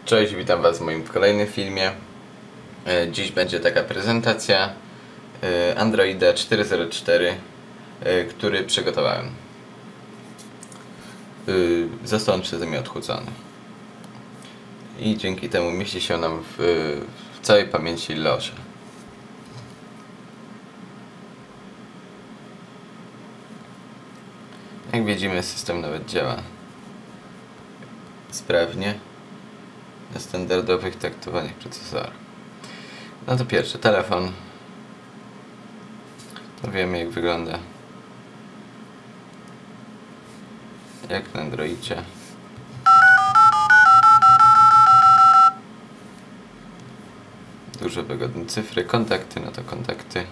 Cześć, witam Was w moim kolejnym filmie. Dziś będzie taka prezentacja Androida 4.0.4, który przygotowałem. Został on przeze mnie odchudzony i dzięki temu mieści się nam w całej pamięci loże. Jak widzimy, system nawet działa sprawnie na standardowych taktowaniach procesora. No to pierwszy telefon. To wiemy, jak wygląda jak na Androidzie. Duże wygodne cyfry, kontakty, no to kontakty.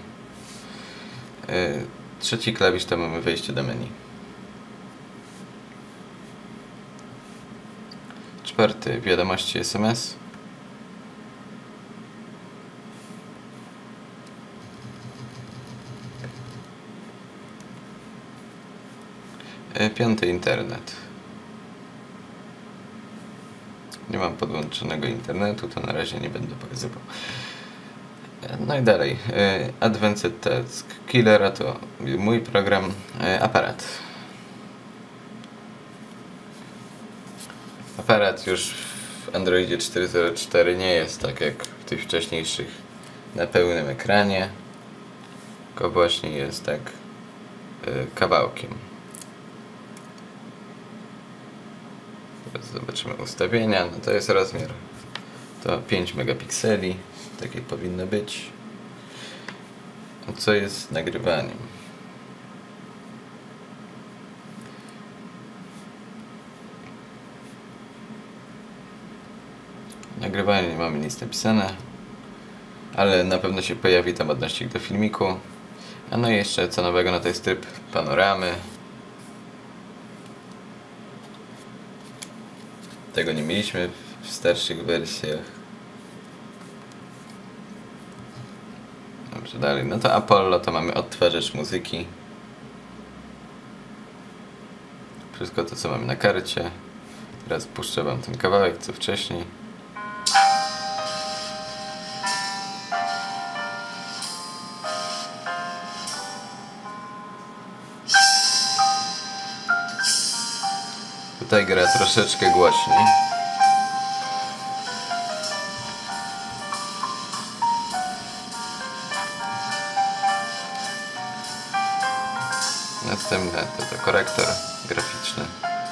Trzeci klawisz to mamy wejście do menu. Czwarty, wiadomości SMS. Piąty, internet. Nie mam podłączonego internetu, to na razie nie będę pokazywał. No i dalej. Advanced Task Killer to mój program. Aparat. Aparat już w Androidzie 4.0.4 nie jest tak jak w tych wcześniejszych na pełnym ekranie, tylko właśnie jest tak kawałkiem. Teraz zobaczymy ustawienia. No to jest rozmiar, to 5 megapikseli, takie powinno być. A co jest z nagrywaniem? Nagrywanie nie mamy nic napisane, ale na pewno się pojawi tam odnośnik do filmiku. A no i jeszcze co nowego, no to jest tryb panoramy. Tego nie mieliśmy w starszych wersjach. Dobrze, dalej. No to Apollo to mamy odtwarzacz muzyki. Wszystko to, co mamy na karcie. Teraz puszczę Wam ten kawałek, co wcześniej. Tutaj gra troszeczkę głośniej. Następne to korektor graficzny.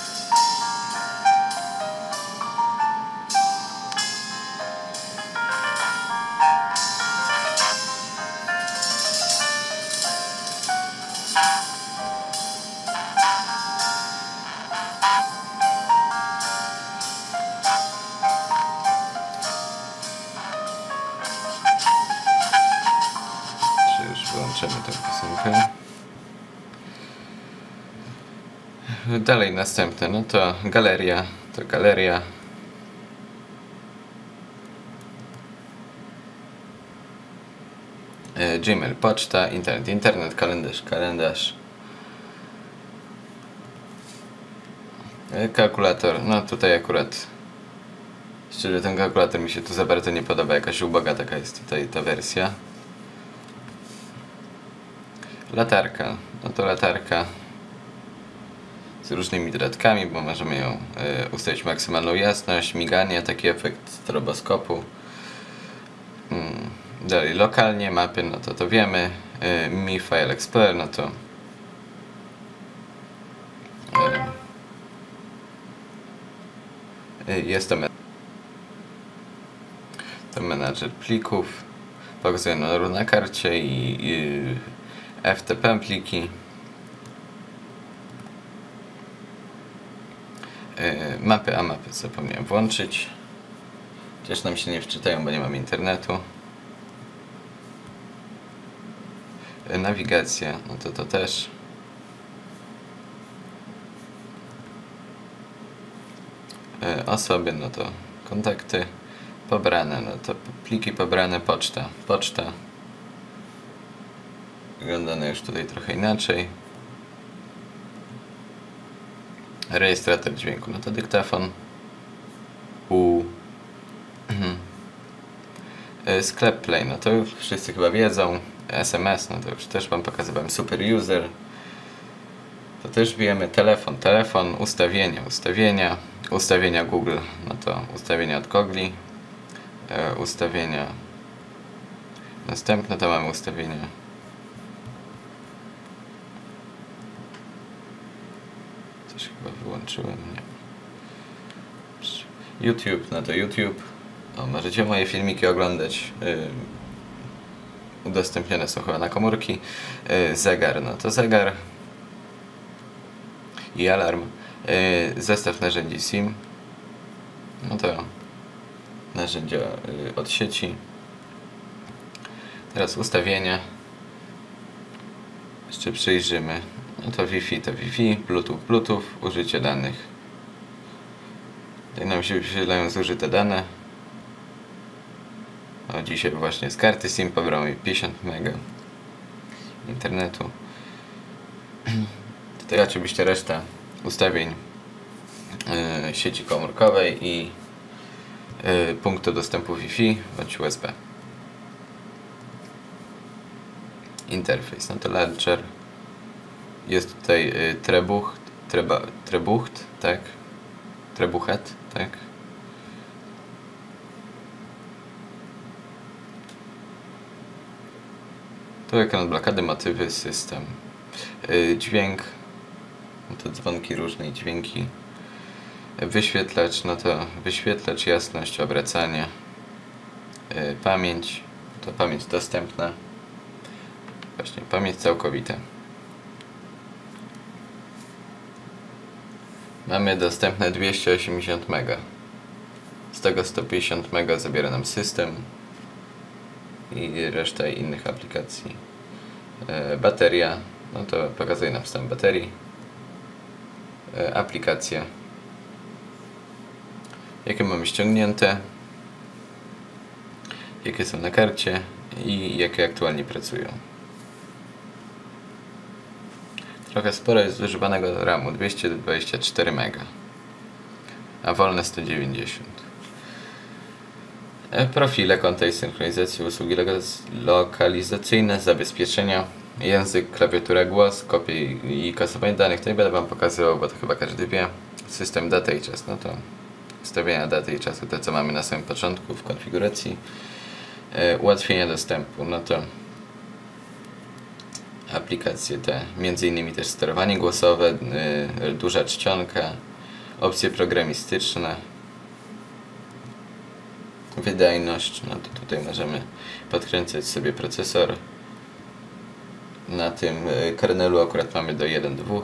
Wyłączymy tę piosenkę. Dalej następne, no to galeria, Gmail, poczta, internet, kalendarz. Kalkulator, no tutaj akurat szczerze ten kalkulator mi się tu za bardzo nie podoba, jakaś uboga taka jest tutaj ta wersja. Latarka, no to latarka z różnymi dodatkami, bo możemy ją ustawić maksymalną jasność, miganie, taki efekt stroboskopu. Dalej lokalnie, mapy, no to wiemy. Mi File Explorer, no to jest to menadżer plików, pokazuje na karcie i FTP pliki. Mapy, a mapy zapomniałem włączyć. Chociaż nam się nie wczytają, bo nie mamy internetu. Nawigacja, no to też. Osoby, no to kontakty. Pobrane, no to pliki pobrane, poczta. Wygląda ona już tutaj trochę inaczej. Rejestrator dźwięku, no to dyktafon. Sklep Play, no to już wszyscy chyba wiedzą. SMS, no to już też wam pokazywałem. Super User. To też bijemy telefon, ustawienia Google, no to ustawienia od Google, ustawienia. Następne to mamy ustawienia. Coś chyba wyłączyłem, nie. YouTube, no to YouTube. O, możecie moje filmiki oglądać. Udostępnione są chyba na komórki. Zegar, no to zegar. I alarm. Zestaw narzędzi SIM. No to narzędzia od sieci. Teraz ustawienia. Jeszcze przyjrzymy. No to Wi-Fi, Bluetooth, użycie danych. Tutaj nam się wyświetlają zużyte dane. O, dzisiaj właśnie z karty SIM pobrał mi 50 MB internetu. Tutaj oczywiście reszta ustawień sieci komórkowej i punktu dostępu Wi-Fi bądź USB. Interfejs, no to launcher. Jest tutaj Trebucht, tak? Trebuchet, tak? Tu ekran blokady, motywy, system. Dźwięk, no to dzwonki, różne dźwięki. Wyświetlacz, no to wyświetlacz, jasność, obracanie. Pamięć, to pamięć dostępna. Właśnie, pamięć całkowita. Mamy dostępne 280 MB. Z tego 150 MB zabiera nam system i reszta innych aplikacji. Bateria, no to pokazuje nam stan baterii. Aplikacje, jakie mamy ściągnięte, jakie są na karcie i jakie aktualnie pracują. Trochę sporo jest zużywanego RAMu, 224 MB, a wolne 190. Profile, konta i synchronizacji, usługi lokalizacyjne, zabezpieczenia, język, klawiatura, głos, kopie i kasowanie danych. Tutaj będę wam pokazywał, bo to chyba każdy wie. System data i czas, no to ustawienia daty i czasu, to co mamy na samym początku w konfiguracji. Ułatwienia dostępu, no to aplikacje te, między innymi też sterowanie głosowe, duża czcionka, opcje programistyczne, wydajność, no to tutaj możemy podkręcać sobie procesor. Na tym kernelu akurat mamy do 1.2.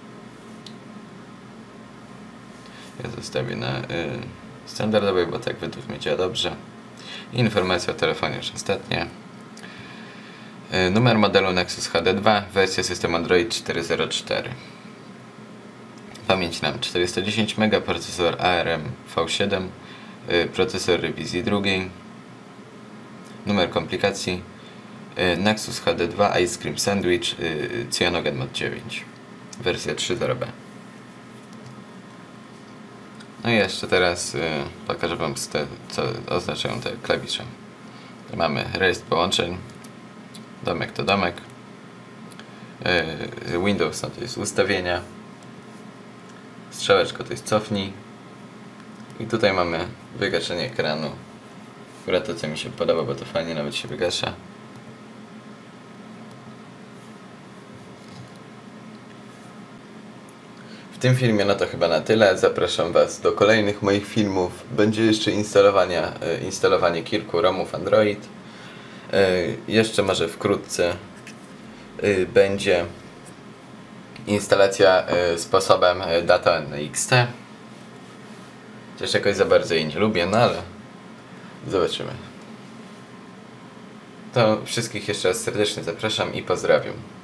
Ja zostawię na standardowej, bo tak według mnie działa dobrze. Informacja o telefonie już ostatnia. Numer modelu Nexus HD2, wersja systemu Android 4.0.4. Pamięć RAM 410 MB, procesor ARM V7, procesor rewizji drugiej. Numer komplikacji Nexus HD2 Ice Cream Sandwich Cyanogen Mod 9, wersja 3.0b. No i jeszcze teraz pokażę wam co oznaczają te klawisze. Mamy rejestr połączeń, domek to domek, Windows no to jest ustawienia, strzałeczka to jest cofnij i tutaj mamy wygaszenie ekranu. Akurat to co mi się podoba, bo to fajnie nawet się wygasza. W tym filmie no to chyba na tyle. Zapraszam was do kolejnych moich filmów. Będzie jeszcze instalowanie kilku ROMów Android. Jeszcze może wkrótce będzie instalacja sposobem Data NXT. Też jakoś za bardzo jej nie lubię, no ale zobaczymy. To wszystkich jeszcze raz serdecznie zapraszam i pozdrawiam.